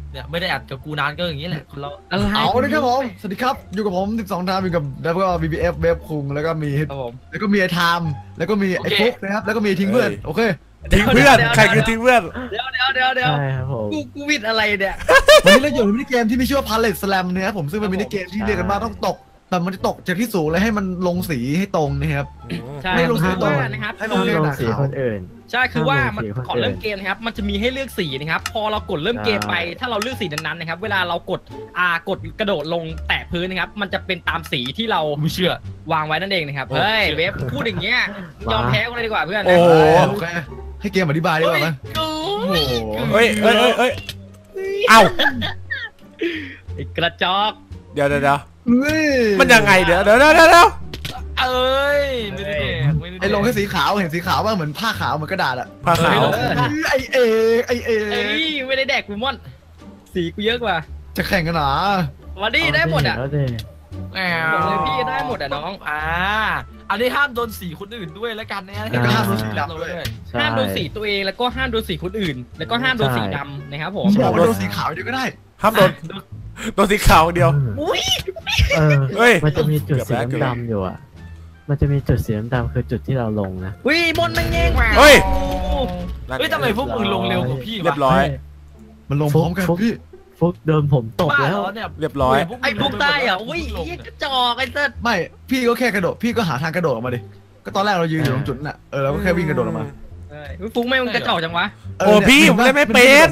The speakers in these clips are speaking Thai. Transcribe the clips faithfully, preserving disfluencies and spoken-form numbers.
เนี่ยไม่ได้อัดกับกูนานก็อย่างนี้แหละเราเอาเลยครับผมสวัสดีครับอยู่กับผมสิบสองทามอยู่กับแล้วก็ บี บี เอฟ เว็บคุงแล้วก็มีแล้วก็มีไอ้ไทม์แล้วก็มีไอ้ฟุกนะครับแล้วก็มีทิ้งเพื่อนโอเคทิ้งเพื่อนใครคือทิ้งเพื่อนเดี๋ยวเดี๋ยวเดี๋ยวเดี๋ยวกูกูวิดอะไรเนี่ยวันนี้เราอยู่ในมินิเกมที่มีชื่อว่า Palette Slam นะครับผมซึ่งเป็นมินิเกมที่เรียกกันว่าต้องตกแต่มันจะตกจากที่สูงเลยให้มันลงสีให้ตรงนะครับใช่ไม่ลงสีตรงนะครับให้ลงสีคนอื่นใช่คือว่ามันก่อนเริ่มเกมนะครับมันจะมีให้เลือกสีนะครับพอเรากดเริ่มเกมไปถ้าเราเลือกสีนั้นๆนะครับเวลาเรากดอ่ากดกระโดดลงแตะพื้นนะครับมันจะเป็นตามสีที่เราไม่เชื่อวางไว้นั่นเองนะครับเฮ้ยเว็บพูดอย่างเงี้ยยอมแพ้กันเลยดีกว่าเพื่อนโอ้โหให้เกมอธิบายดีกว่าไหมโอ้เฮ้ยเฮ้ยเฮ้ยเอ้ากระจอกเดี๋ยวเดี๋ยวมันยังไงเดี๋ยวเดี๋ยวเดี๋ยวเดี๋ยวเอ้ยไม่ได้ไอ้ลงแค่สีขาวเห็นสีขาวว่าเหมือนผ้าขาวเหมือนกระดาษอะผ้าขาวไอเอไอเอไม่ได้แดกกูม่อนสีกูเยอะกว่าจะแข่งกันหรอวันนี้ได้หมดอ่ะแหมพี่ได้หมดอ่ะน้องอ่าอันนี้ห้ามโดนสีคนอื่นด้วยแล้วกันนะห้ามโดนสีดำด้วยห้ามโดนสีตัวเองแล้วก็ห้ามโดนสีคนอื่นแล้วก็ห้ามโดนสีดำนะครับผมบอกว่าโดนสีขาวเดียวก็ได้ห้ามโดนโดนสีขาวเดียวอุ้ยเฮ้ยมันจะมีจุดสีดำอยู่อ่ะมันจะมีจุดสีดำคือจุดที่เราลงนะวิบนมันแย่งมาเฮ้ยเฮ้ยทำไมพวกมึงลงเร็วกว่าพี่เรียบร้อยมันลงพร้อมกันพี่ฟุกเดินผมตกแล้วเรียบร้อยไอ้พวกใต้อ่ะอุ้ยกระจอกไอ้เต้ไม่พี่ก็แค่กระโดดพี่ก็หาทางกระโดดออกมาดิก็ตอนแรกเรายืนอยู่ตรงจุดน่ะเออเราก็แค่วิ่งกระโดดออกมาฟุกไม่มันกระจอกจังวะโอ้พี่ผมเล่นไม่เป็น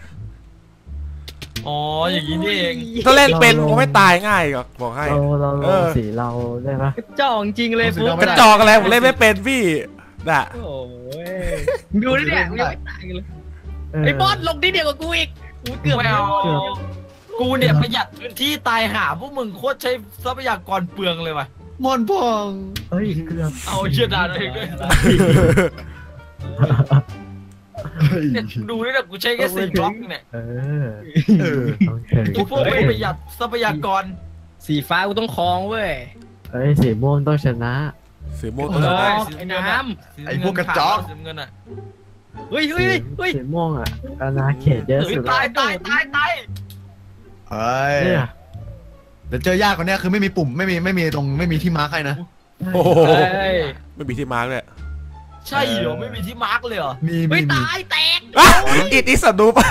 อ๋ออย่างนี้นี่เองถ้าเล่นเป็นผมไม่ตายง่ายก็บอกให้เราเราลงสีเราได้ปะกระจอกจริงเลยฟุกกระจอกอะไรผมเล่นไม่เป็นพี่น่ะโอ้ยดูดิเนี่ยยังไม่ตายเลยไอ้บอสลงที่เดียวกับกูอีกกูเกือบแล้วกูเนี่ยประหยัดพื้นที่ตายหาพวกมึงโคตรใช้ทรัพยากรเปลืองเลยว่ะมอนพองเฮ้ยเกือบเอาเชื่อดานเองด้วยเนี่ยดูนี่นะกูใช้แค่สี่บล็อกเนี่ยเออกูพวกไม่ประหยัดทรัพยากรสีฟ้ากูต้องคลองเว้ยเฮ้ยสีม่วงต้องชนะสีม่วงต้องชนะไอ้น้ำไอ้พวกกระจอกเงินอ่ะเฮ้ยเฮ้ยเฮ้ยสีม่วงอ่ะอาณาเขตเยอะสุดตายตายตายตายเฮ้ยเดี๋ยวเจอยากกว่านี้คือไม่มีปุ่มไม่มีไม่มีตรงไม่มีที่มาร์คให้นะโอ้ไม่มีที่มาร์คเลยใช่เหรอไม่มีที่มาร์กเลยเหรอมีไม่ตายแตกอิดอิสดูปะ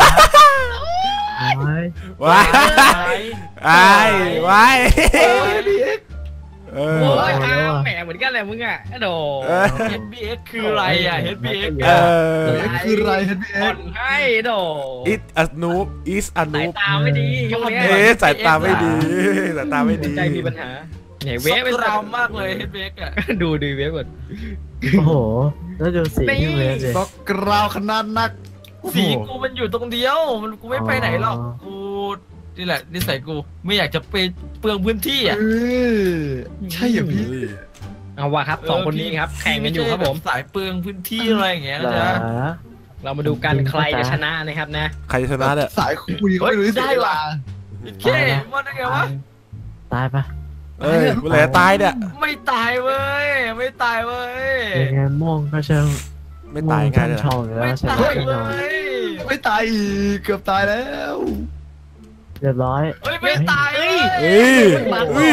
ว้ายว้ายว้ายโอ้ยแหมเหมือนกันแหละมึงอ่ะโด เอช บี เอ็กซ์ คืออะไรอ่ะ เอช บี เอ็กซ์เออคืออะไร เอช บี เอ็กซ์ให้โด It a noob is a noob สายตาไม่ดีเอ๊ะสายตาไม่ดีสายตาไม่ดีใจมีปัญหาเนี่ยเวฟเป็นเรามากเลย เอช บี เอ็กซ์ อ่ะดูดูเวฟก่อนโอ้โหแล้วดูสีที่เวฟเลยตกกราวขนาดนักสีกูมันอยู่ตรงเดียวมันกูไม่ไปไหนหรอกกูนี่แหละนิสัยกูไม่อยากจะไปเปลืองพื้นที่อ่ะใช่เหรอพี่เอาว่ะครับสองคนนี้ครับแข่งกันอยู่ครับผมสายเปลืองพื้นที่อะไรอย่างเงี้ยนะเรามาดูกันใครจะชนะนะครับนะใครจะชนะเนี่ยสายคุยก็ไม่รู้ได้ว่ะเท่มันได้ไงวะตายปะเอ้ยกูเลยตายเนี่ยไม่ตายเว้ยไม่ตายเว้ยยังไงม่วงก็เชิงไม่ตายง่ายเลยไม่ตายเว้ยไม่ตายอีกเกือบตายแล้วเรียบร้อยเฮ้ยไม่ตายเฮ้ยเฮ้ยอุ้ย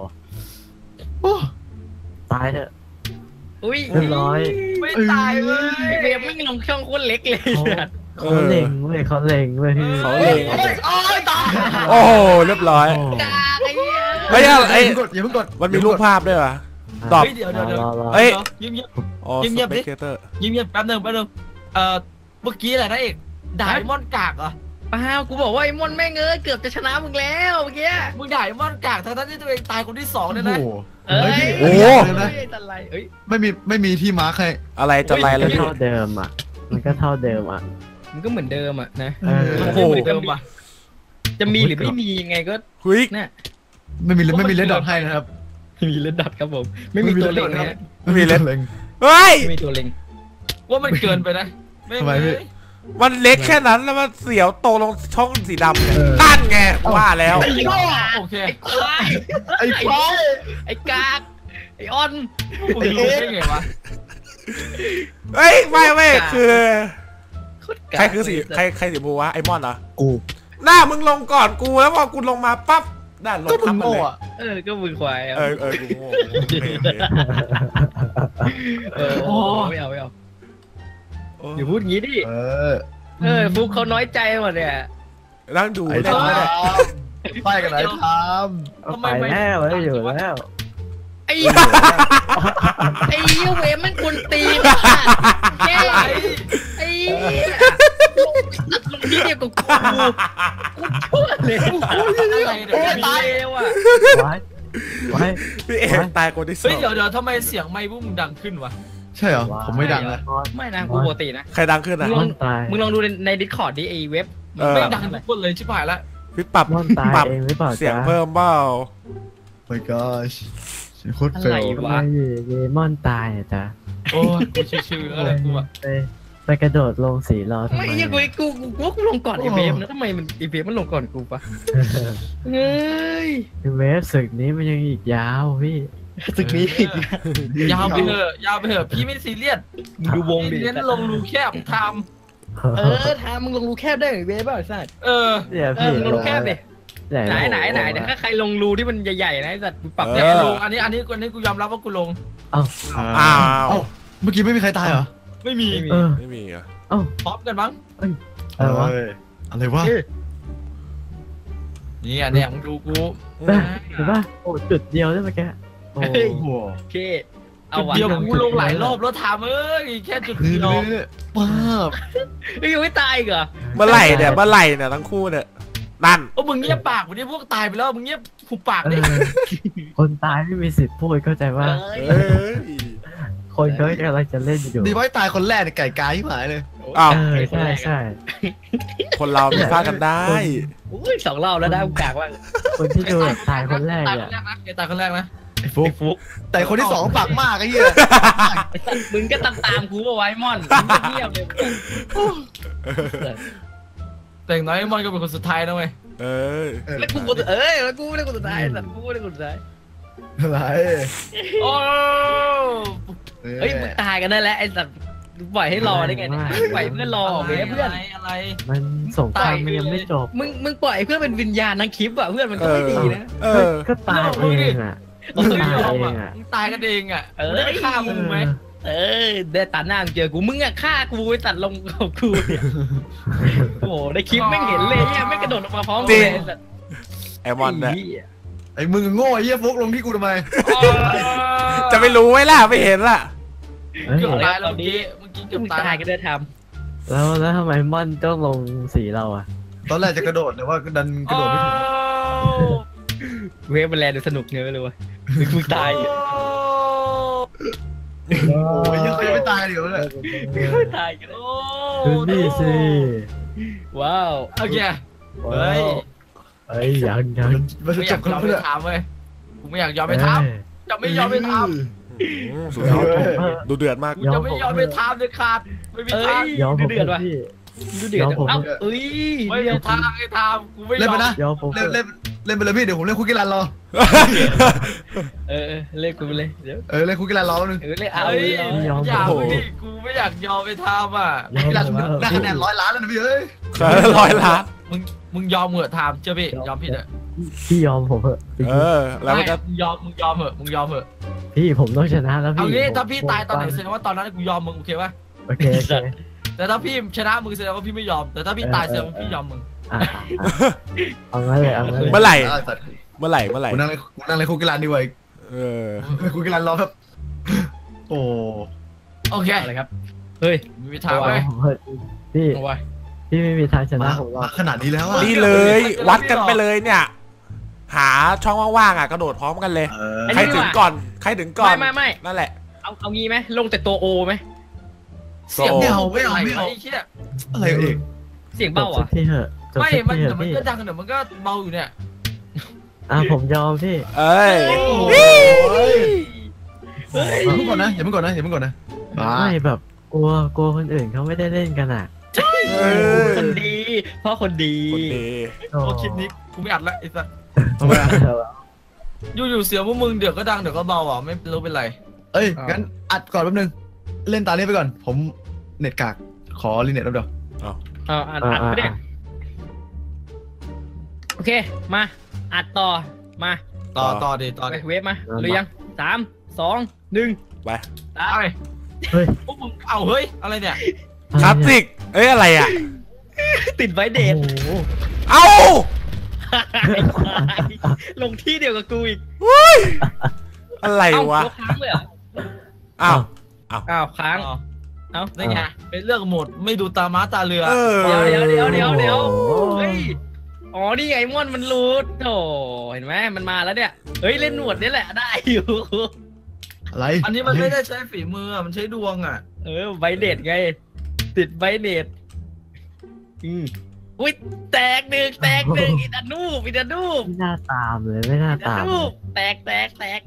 ตายเถอะอุ้ยเรียบร้อยไม่ตายเว้ยเบมไม่ลงช่องโคตรเล็กเลยเขาเล็งเว้ยเขาเล็งเว้ยเขาเล็งโอ้ยตายโอ้โหเรียบร้อยไอ้ไอ้อย่าเพิ่งกดมันมีรูปภาพด้วยวะตอบเดี๋ยวเดี๋ยวเดี๋ยวเฮ้ยยิ้มยิ้มอ๋อยิ้มยิ้มดิยิ้มยิ้มแป๊บนึงแป๊บนึงเอ่อเมื่อกี้อะไรนะเอกด่าไอ้มอนกากเหรอเปล่ากูบอกว่าไอ้มอนแม่งเอ้ยเกือบจะชนะมึงแล้วเมื่อกี้มึงด่าไอ้มอนกากทั้งที่ตัวเองตายคนที่สองเลยนะเอ้ยโอ้โหไม่มีไม่มีที่มาร์คให้อะไรจะไรแล้วเท่าเดิมอ่ะมันก็เท่าเดิมอ่ะมันก็เหมือนเดิมอ่ะนะโอ้โหเดิมอ่ะจะมีหรือไม่มียังไงก็คุยเนี่ยไม่มีไม่มีเลดดอทให้นะครับไม่มีเลดดอทครับผมไม่มีตัวเล็งนะไม่มีเลดเล็งเฮ้ยไม่มีตัวเล็งว่ามันเกินไปนะทำไมพี่มันเล็กแค่นั้นแล้วมันเสียวโตลงช่องสีดำเนี่ยตั้นไงว่าแล้วโอเคไอ้ควายไอ้ควายไอ้กากไอ้ออนมึงรู้ได้ไงวะเฮ้ยไม่ไม่คือใครคือสีใครใครสีบูวะไอมอนเหรอกูหน้ามึงลงก่อนกูแล้วพอกูลงมาปั๊บด่านลงก็มึทังบมันโง่เลยอะเออก็มือควายเออเออกูโง่เออโอ้ไม่เอาไม่เอาโอ้อย่าพูดงี้ดิเออเออฟุกเขาน้อยใจหมดเนี่ยนั่งดูไอ้ได้ทามไหมเนี่ยไปกันไหนทามเอาไปแล้วไอ้อยู่แล้วไอ้ไอ้เหี้ยเวมันกวนตีนอ่ะแย่ไอ้เหี้ยลงลงที่เดียวกับกูกูชั่วเลยอะไรเดี๋ยวตายแล้วอ่ะไว้ไว้พี่เอกตายคนที่สอเฮ้ยงเดี๋ยวเดี๋ยวทำไมเสียงไมค์พวกมึงดังขึ้นวะใช่เหรอผมไม่ดังนะไม่นะกูปกตินะใครดังขึ้นอ่ะมึงลม่ออง นตายมึงลองดูในในดิสคอร์ดดิไอเว็บเออไม่ดังทุกคนเลยชิบหายละพี่ปรับม่อนตายปรับเองหรือเปล่าเสียงจ๊ะเพิ่มเปล่า my gosh ฉันโคตรอะเฟไรลทำไมวะอยู่ดีม่อนตายอ่ะจ๊ะโอ้ยกูชื่อๆอะไรกูอะไปไปกระโดดลงสีรอทำไมไม่ยังกูกูกูกูกูลงก่อนไอเว็บนะทำไมมันไอเว็บมันลงก่อนกูปะเฮ้ยเวฟศึกนี้มันยังอีกยาวพี่ตึกนี้ยาวไปเถอะยาวไปเถอะพี่ไม่ซีเรียสมึงดูวงดิเน้นลงรูแคบทเออทามึงลงรูแคบได้ไอเว็บเปล่าไอ้สัตว์ำเออเนี่ยเอพี่อมึงลงรูแคบดิ ไหนไหนไหนโอ้โเดี๋ยวถ้าใครลงรูที่มันใหญ่ๆนะไอ้สัตว์กูปรับเนี่เนี่ย ยลงอันนี้อันนี้อันนี้กูยอมรับว่ากูลงอ้าวเอ้าเมื่อกี้ไม่มีใครตายเหรอไม่มีเออไม่มีเหรอพร้อมกันมั้งอะไรวะเฮ้ยอะไรวะนี่อันเนี้ยมึงดูกูเห็นเห็นป่ะโอ้จุดเดียวได้เมื่อกี้โอ้เฮ้ยโอ้โหโอเคเอาจุดวันเดียวกูลงหลายรอบแล้วทำเอ้ยแค่จุดนี่เดียวนี่นี่ป้าบเฮ้ยยังไม่ตายอีกเหรอเมื่อไหร่เนี่ยเมื่อไหร่เนี่ยทั้งคู่เนี่ยนั่นโอ้มึงเงียบปากวันนี้พวกตายไปแล้วมึงเงียบผูปากเอดิอคนตายไม่มีสิทธิ์พูดเข้าใจว่าเอ้ยเอ้ยคนเขากำลังจะเล่นอยู่ดีไว้ตายคนแรกเนี่ยไก่กาที่หายเลยอ้าวเออใช่ใช่คนเรามีพลาดกันได้อุ้ยสองรอบแล้วนะกูกากว่างคนที่ดูแบบตายคนแรกตายคอ่ะนแรกนะแกตายคนแรกนะไอ้ฟุกฟุกแต่คนที่สองปากมากไอ้เหี้ยไอ้สัตว์มึงก็ตามตามกูเอาไว้มอนมึงเงียบเลยแต่อย่างน้อยไอ้มอนก็เป็นคนสุดท้ายนะเว้ยเออแล้วกูกูเอ้ยแล้วกูไม่ได้กูสุดท้ายสัตว์กูไม่ได้กูสุดท้ายอะไรโอ้เฮ้ยมึงตายกันได้แล้วไอ้สัตว์ปล่อยให้รอได้ไงเนี่ยปล่อยเพื่อนรอเว้ยเพื่อนอะไรอะไรมันสงครามมันยังไม่จบมึงมึงปล่อยเพื่อนเป็นวิญญาณทั้งคลิปอ่ะเพื่อนมันก็ไม่ดีนะเออก็ตายเองอ่ะเออตายยอมเออ่ะงอ่ะมึงตายกันเองอ่ะเออไม่ได้ฆ่ามึงไหมเออได้ตัดหน้ามึงเจอกูมึงอะฆ่ากูไอ้ตัดลงกับกูเนี่ยโอ้โหในคลิปไม่เห็นเลยเนี่ยไม่กระโดดออกมาพร้อมกันเลยสัตว์ไอมอนเนี่ยไอ้มึงโง่ไอ้เหี้ยฟุกลงที่กูทำไมจะไม่รู้ไว้ล่ะไม่เห็นล่ะเฮ้ยเกือบตายแล้วเมื่อกี้เมื่อกี้เกือบมึงตายตายก็ได้ทแล้วแล้วทำไมม่อนต้องลงสีเราอ่ะตอนแรกจะกระโดดแต่ว่าดันกระโดดไม่ถึงำเวฟมันแลดูสนุกเงี้ยไม่รู้วะมึงมึงตายอยู่โอ้ยยังเขายังไม่ตายเดี๋ยวเลยมึงตายกันโอ้ดูนี่สิว้าวโอเคเฮ้ยเอ้ยยังยังมันจะไม่อจยาบกกันยอมเพื่ไปอถามเว้ยกูไม่อยากยอมไปเอ้ยถามจะไม่ยอมไปถามสุดยอดดูเดือดมากกูจะไม่ยอมไปถามเลยขาดไม่มีเอ้ทางยยอมผมเดือดว่ะพี่ดูเดือดยอมผมเอ้าเอ้ยไม่มีทางไอ้ทามกูไม่ยเล่นอไปมนะยอมผมเล่นเล่นเล่นไปเลยพี่เดี๋ยวผมเล่นคุกกี้รันรอเออเออเล่นกูไปเลยเดี๋ยวเออเล่นคุกกี้รันรอแป๊บนึงเออเล่นเอาเฮ้ยเอาอย่ามึงดิกูไม่อยากยอมไปทามอ่ะยอมคุกกี้รันผมแล้วได้คะแนนร้อยล้านแล้วนะพี่เอ้ยร้อยล้านมึงมึงยอมเหอะทามเชื่อพี่ยอมพี่เถอะพี่ยอมผมเถอะเออ แล้วมันก็มึงยอมมึงยอมเหอะมึงยอมเหอะพี่ผมต้องชนะแล้วเอาพี่งี้ผมถ้าพี่ตายตอนไหนแสดงว่าตอนนั้นกูยอมมึงโอเคป่ะโอเคโอเคแต่ถ้าพี่ชนะมึงแสดงว่าพี่ไม่ยอม แต่ถ้าพี่ตายแสดงว่าพี่ยอมมึงอ่ะอ่ะเอางั้นเลยเอางั้นเลยเมื่อไหร่อ่ะสัตว์เมื่อไหร่เมื่อไหร่กูนั่งเล่นกูนั่งเล่นคุกกี้รันดีกว่าอีกเออคุกกี้รันรอครับโอ้โอเคอะไรครับเฮ้ยไม่มีทางเว้ยผมเถอะพี่เอาไว้พี่ไม่มีทางชนะมาผมหรอกมาขนาดนี้แล้วอ่ะนี่เลย วัดกันไปเลยเนี่ย หาช่องว่างๆอ่ะกระโดดพร้อมกันเลยเออใครถึงก่อน ใครถึงก่อนไม่ไม่ไม่นั่นแหละเอาเอางี้ไหมลงแต่ตัวโอไหมเสียงไม่เอาไม่เอาไม่ไม่เอาไอ้เหี้ยอะไรเอกเสียงจเบาบเหรสัอ่ะกทีเถอะจบไม่สักมันทีเถเดี๋ยวอะมันพี่ก็ดังเดี๋ยวมันก็เบาอยู่เนี่ยอ่ะผมยอมพี่เอ้ยโอ้ยอย่าเพิ่งก่อนนะอย่าเพิ่งก่อนนะอย่าเพิ่งก่อนนะมาไม่แบบกลัวกลัวคนอื่นเขาไม่ได้เล่นกันอ่ะเออคนดีเพราะคนดีคนดีโอ้โอ้คลิปนี้กูไม่อัดละไอ้สัสทำไมอ่ะอยู่อยู่ๆเสียงพวกมึงเดี๋ยวก็ดังเดี๋ยวก็เบาอ่ะไม่รู้เป็นไรเอ้ยงั้นอัดก่อนแป๊บนึงเล่นตานี้ไปก่อน ผมเน็ตกากขอรีเน็ตแป๊บเดียวอ่าอ่านอ่านไม่ได้อเคมาอัดต่อมาต่อต่อดิต่อดิเวฟมาหรือยังสามสองหนึ่งไปตาเอามไปเฮ้ยพวกมึงเอาเฮ้ยอะไรเนี่ยคลาสสิกเอ้ยอะไรอ่ะติดไว้เดทโอ้โหเอ้าลงที่เดียวกับกูอีกอะไรเอ้าวะยกค้างเลยเหรออ้าวอ้าวค้างอ๋อเอ้านี่ไงเป็นเรื่องหมดไม่ดูตาม้าตาเรือเออเดี๋ยวเดี๋ยวเดี๋ยวเดี๋ยวเดี๋ยวโอ้โหเฮ้ยอ๋อนี่ไงม่อนมันรูดโถเห็นไหมมันมาแล้วเนี่ยเฮ้ยเล่นหนวดนี่แหละได้อยู่อะไรอันนี้มันไม่ได้ใช้ฝีมืออะมันใช้ดวงอ่ะเออไวเดทไง ติดไวเดทอืมอุ้ยแตกหนึ่งแตกหนึ่งอินดานูบอินดานูบไม่น่าตามเลยไม่น่าอินดาตามนูบแตกแตกแตก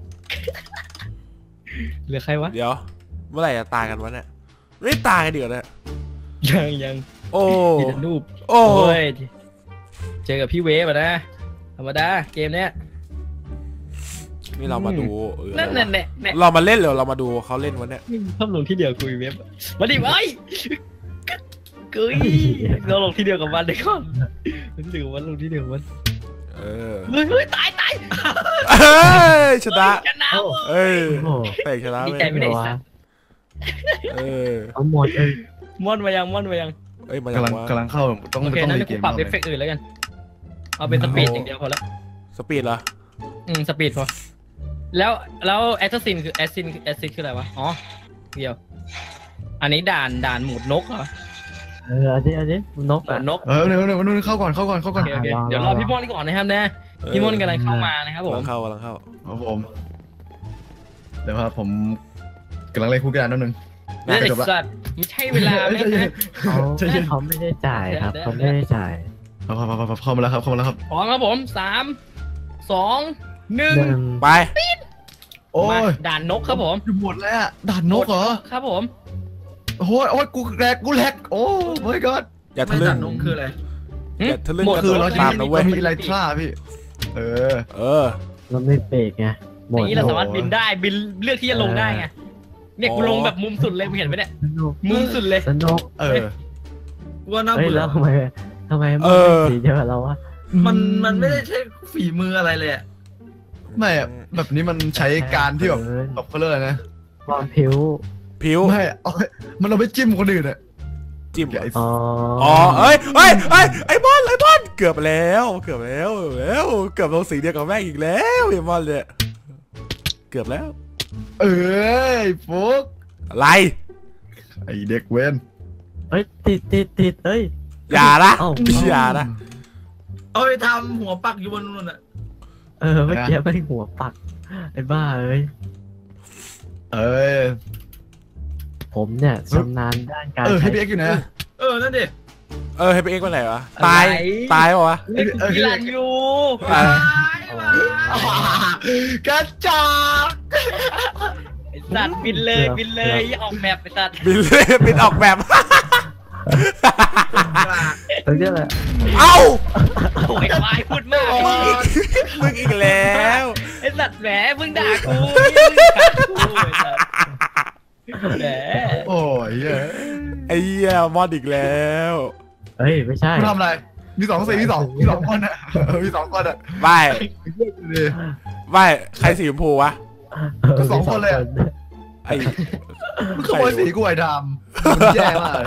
เหลือใครวะเดี๋ยวเมื่อไหร่จะตายกันวะเนี่ยไม่ตายกันเดี๋ยวเนี่ยยังยังโอ้อินดานูบโอ้โอ้ยเจอกับพี่เวฟอะนะธรรมดาเกมเนี้ยนี่เรามาดูเออนั่นนั่นแหละแหละเรามาเล่นหรือเรามาดูเขาเล่นวันเนี้ยชอบลงที่เดียวคุยเว็บมาดิเอ้ยกุยเราลงที่เดียวกับมันเดี๋ยวก่อนมันถือว่าลงที่เดียวกับมันเออเฮ้ยเฮ้ยตายตายเอ้ยชนะชนะเว้ยเอ้ยโอ้โหเตะชนะดีเลใจยไม่ได้สัตว์เออเอาหมดเลยม่อนมายังม่อนมายังเอ้ยมาจากกำลังว่ากำลังเข้าต้องโอเคต้องนั้นมีเกกูมปรับเอาเอเลยฟเฟกต์อื่นแล้วกันเอาเป็นสปีดอย่างเดียวพอแล้วสปีดเหรออืมสปีดพอแล้วแล้วแอสซัสซินคือแอสซินแอสซินคืออะไรวะอ๋อเดียว อันนี้ด่านด่านหมูดนกเหรอเอออันนี้อันนี้นกหมูอ่ะดนกเออเดี๋ยวเดี๋ยวเดี๋ยวเข้าก่อนเข้าก่อนเข้าโอก่อนเคโอเครอรอเดี๋ยวรอพี่ม่อนก่อนนะครับนะพี่ม่อนกำลังเข้ามานะครับผกำลัมงเข้ากำลังเข้าครับผมเดี๋ยวครับผมกำลังเล่นคู่กันนิดนึงเล่นจไอ้บละสัตว์ไม่ใช่เวลาไหมนะเขาเขาไม่ได้จ่ายครับเขาไม่ได้จ่ายครับครับครับเข้ามาแล้วครับเข้ามาแล้วครับพร้อมครับผมสามสองหนึ่งหนึ่งไปโอ้มาย ด่านนกครับผมอยู่หมดแล้วอะด่านนกเหรอครับผมโอ้ยโอ้ยกูแรกกูแรกโอ้ my god อย่าไม่ทะลึ่ตังดนมคืออะไรอย่าทะลึ่งหมดคือเราจะตามมีนะเว้ยเรามีอะไรท่าพี่ เออเออเราไม่เบรกไงหมอดย่างนี้เราสามารถบินได้บินเลือกที่จะลงได้ไงเนี่ยกูลงแบบมุมสุดเลยมึงเห็นไหมเนี่ยสนุกมุมสุดเลยสนุกเออกูว่าน่าเฮ้ยเบื่อแล้วทำไมทำไมมันเออสีเดียวกับเราวะมันมันไม่ได้ใช้ฝีมืออะไรเลยอะไม่อะแบบนี้มันใช้การที่แบบเออแบบเขาเรียกอะไรนะความผิวผิวไม่เอามันเอาไปจิ้มคนอื่นอะจิ้มไอ้อ๋ออ๋อเอ้ยเอ้ยเอ้ยไอ้บอลไอ้บอลเกือบแล้วเกือบแล้วแล้วเกือบลงสีเดียวกับแม่งอีกแล้วไอ้บอลเนี่ยเกือบแล้วเอ้ยฟุกอะไรไอเด็กเว้นเอ้ยติดติดติดเอ้ยอย่านะเอ้าอย่านะเอาไปทำหัวปักอยู่บนนู่นอ่ะเออเมื่อกี้ไม่หัวปักไอ้บ้าเอ้ยเอ้ยผมเนี่ยชำนาญด้านการเออให้ใช้พี่เอ็กซ์อยู่นะเออนั่นดิเออให้ไปเอ็กซ์ไปไหนวะตายตายปะวะเล่นกีฬาอยู่อ่ะกระจอกไอ้สัตว์บินเลยบินเลยอย่าออกแบบไอ้สัตว์บินเลยบินออกแบบตรงนี้แหละเอ้าโอ้ยควายพูดมากมึงอีกแล้วไอ้สัตว์แหมมึงด่ากูมึงด่ากูไอ้สัตว์แหมโอ้ยเย้ยไอ้เหี้ยมอดอีกแล้วเฮ้ยไม่ใช่มึงทำอะไร มีสองสีมีสองมีสองคนอะเออมีสองคนอะไม่ดีไม่ใครสีชมพูวะก็สองคนเลยอะไอ้มึงขโมยสีกูไอ้ดำมึงแย่มากเลย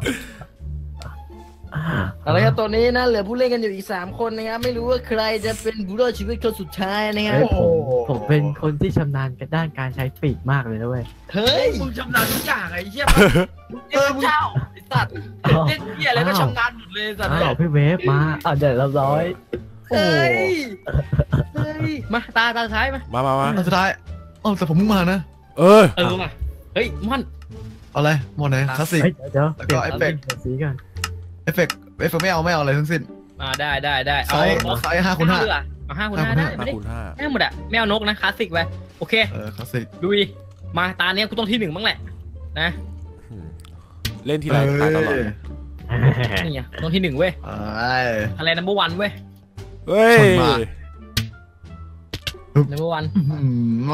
อะไรครับตัวนี้นะเหลือผู้เล่นกันอยู่อีกสามคนนะครับไม่รู้ว่าใครจะเป็นผู้รอดชีวิตคนสุดท้ายนะครัเฮ้บยผมผมเป็นคนที่ชำนาญด้านการใช้ปีกมากเลยนะเว้ยเฮ้ยมึงชำนาญทุกอย่างไอ้เหี้ยเออเจ้าไอ้สัตว์เล่นเหี้ยอะไรก็ชำนาญหมดเลยสัตว์อ้าวพี่เวฟมาอ้าวเดี๋ยวเราร้อยโอ้เฮ้ยเฮ้ยมาตาตาสุดท้ายมามามามาอันสุดท้ายอ๋อแต่ผมเพิ่งมานะเออเออมาเฮ้ยม่อนเอาอะไรหมดไหนคลาสสิกเฮ้ยเดี๋ยวแล้วเปก็ลี่ยนเอฟเฟกต์เปลี่ยนสีกันเอฟเฟกต์เอฟเฟกต์ไม่เอาไม่เอาอะไรทั้งสิ้นมาได้ได้ได้ไซเอาส์เอาไซส์ห้าคูณห้าเอเอาห้าคูณห้าห้าคูณได้ห้าไม่ห้าได้คูณห้าได้หมดอะไม่เอานกนะคลาสสิกไปโอเคเออคลาสสิกดูดิมาตาเนี้ยกูต้องที่หนึ่งบ้างแหละนะเล่นทีไรตายตลอดนี่ไงต้องที่หนึ่งเว้ยเอ้ยอะไรนัมเบอร์วันเว้ยเฮ้ยชนมานัมเบอร์วันอื้อหือมา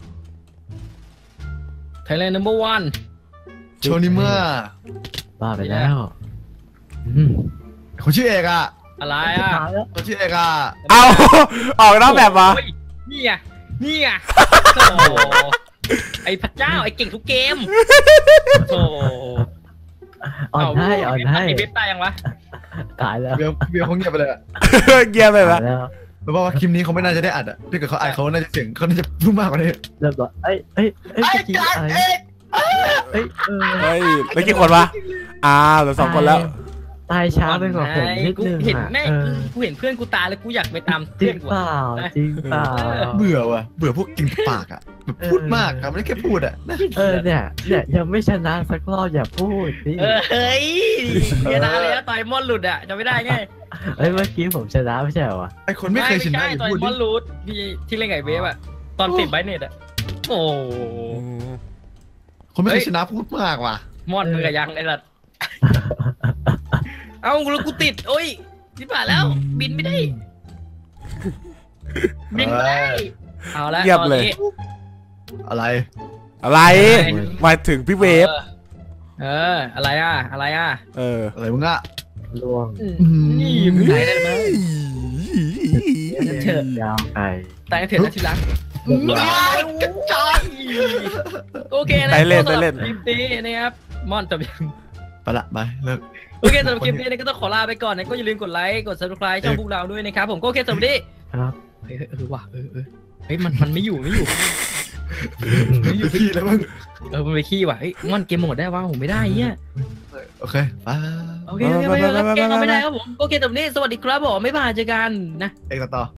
ไทยแลนด์นัมเบอร์วันโชนิเมอร์บ้าไปแล้วอืมคนชื่อเอกอะอะไรสุดอ่ะท้ายแล้วตัวชื่อเอกอ่ะเอาออกนอกแบบวะโอ้ยนี่ไงนี่ไงโอ้โหไอ้พระเจ้าไอ้เก่งทุกเกมโอ้อ่อนให้อ่อนให้ไอ้เว็บตายยังวะตายแล้วเบียร์เบียร์เขาเงียบไปเลยอะเกียร์ไปตาละยแล้วเพราะว่าคลิปนี้เขาไม่น่าจะได้อัดอ่ะถ้าเกิดเขาอัดเขาน่าจะเสียงเขาน่าจะพูดมากกว่านี้เริ่มก่อนเอ้ยเอ้ยเอ้ยไอ้เมื่อกี้การอะไรเอกเอ้ยเออเฮ้ยแล้วกี่คนวะอ้าวเหลือสองคนแล้วตายช้าไปกว่าผมนิดกูนึงเห็นอ่ะแม่เออกูเห็นเพื่อนกูตายแล้วกูอยากไปตามจเพื่ริอนงกูเปล่าจริงเปล่าเบื่อว่ะเบื่อพวกกินปากอ่ะแบบพูดมากครับไม่ได้แค่พูดอ่ะนะเออเนี่ยเนี่ยยังไม่ชนะสักรอบอย่าพูดนี่เออเฮ้ยชนะเลยนะต่อยมอนหลุดอ่ะจะไม่ได้ไงเอ้ยเมื่อกี้ผมชนะไม่ใช่เหรอวะไอคนไม่เคยชนะใช่อย่าต่อยพูดมดิอนหลุดที่ที่เล่นไก่เวฟอ่ะตอนติดไบเน็ตอ่ะโอ้คนไม่เคยชนะพูดมากว่ะมอนมือกับยังไอ้สัตว์เอ้าแล้วกูติดโอ้ยที่ผ่านแล้ว บินไม่ได้ บินไม่ได้เอาละเงียบเลยตอนนี้อะไรอะไรหมายถึงพี่เวฟออเออ อะไรอ่ะ อะไรอ่ะเอออะไรมึงอ่ะล่วงนี่มึงไหนได้ไหม เชิญยาวไกลตายกันเถิดนะทีหลังเรียบร้อยกระจายโอเคนะได้เล่นสำหรับได้เล่นคลิปนี้นะครับมอนจบยังไปละไปเลิกโอเคสำหรับคลิปนี้ก็ต้องขอลาไปก่อนนะก็อย่าลืมกดไลค์กด subscribe ช่องพวกเราด้วยนะครับผมก็โอเคสำหรับวันนี้ครับเฮ้ยเออว่ะเออเออเฮ้ยมันมันไม่อยู่ไม่อยู่ไม่อยู่ที่แล้วมึงเออมันไปขี้ว่ะเฮ้ยมอนเกมโหมดได้วะผมไม่ได้เนี้ยโอเคไปโอเคโอเคไปแล้วเกมเราไม่ได้ครับผมโอเคสำหรับวันนี้สวัสดีครับผมไม่บายเจอกันนะเอกต่อ